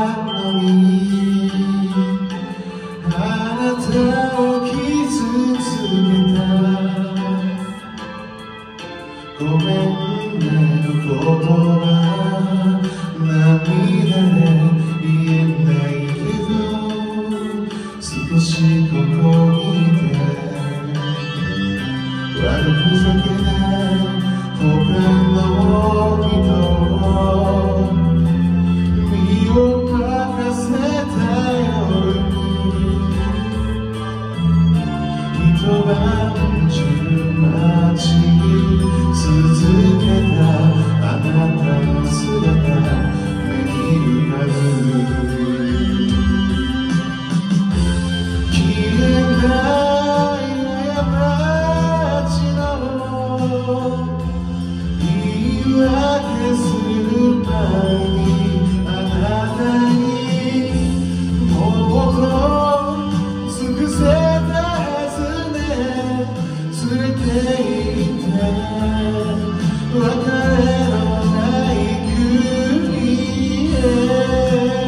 のにあなたを傷つけたごめんねの言葉涙で言えないけど少しここにいて悪ふざけで他の人を身を任せた夜に一晩中待ち続けたあなたの姿目に浮かぶ消えない過ちの言い訳する前にあなたにもっと尽くせたはずね連れて行って別れのない国へ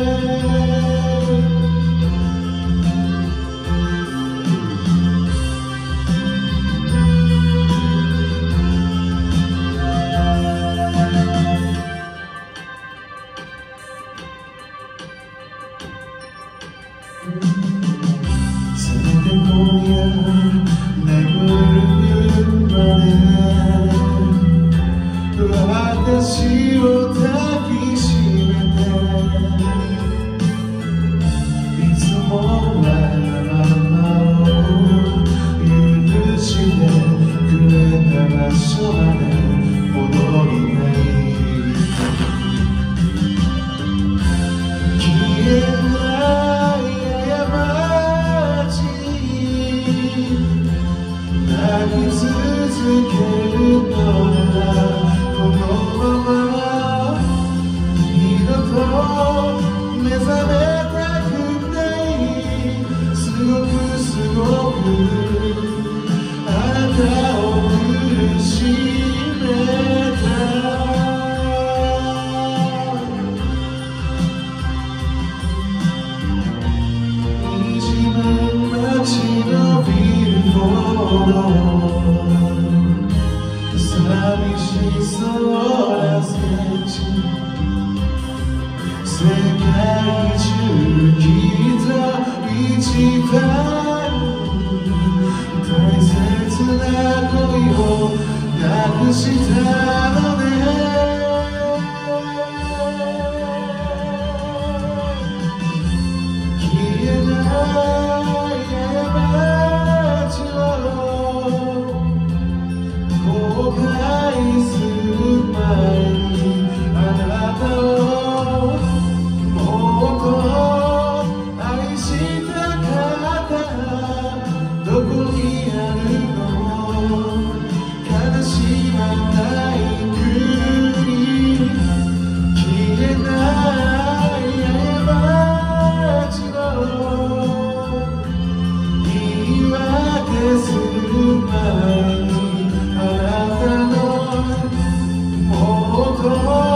せめて今夜眠るまで私を抱きしめていつもわがままを許してくれた場所まで戻りたい消えない過ち泣き続けるのならこのまま二度と目覚めたくないすごくあなたを苦しめた滲む街のビルボード寂しそうなスケッチ世界中きっと一番大切な恋をなくしたのね消えない過ちを後悔する前にあなたをもっと愛したかったどこにあるの悲しまない国消えない過ちを言い訳する前にあなたのもっと